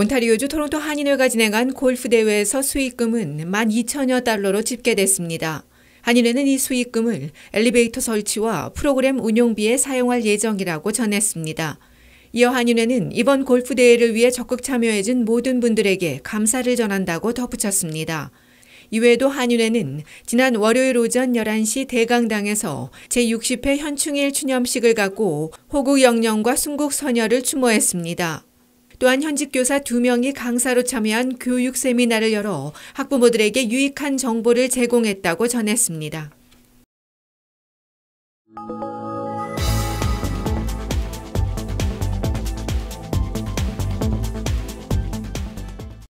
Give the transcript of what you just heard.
온타리오주 토론토 한인회가 진행한 골프 대회에서 수익금은 12,000여 달러로 집계됐습니다. 한인회는 이 수익금을 엘리베이터 설치와 프로그램 운용비에 사용할 예정이라고 전했습니다. 이어 한인회는 이번 골프 대회를 위해 적극 참여해준 모든 분들에게 감사를 전한다고 덧붙였습니다. 이외에도 한인회는 지난 월요일 오전 11시 대강당에서 제60회 현충일 추념식을 갖고 호국 영령과 순국 선열을 추모했습니다. 또한 현직 교사 2명이 강사로 참여한 교육 세미나를 열어 학부모들에게 유익한 정보를 제공했다고 전했습니다.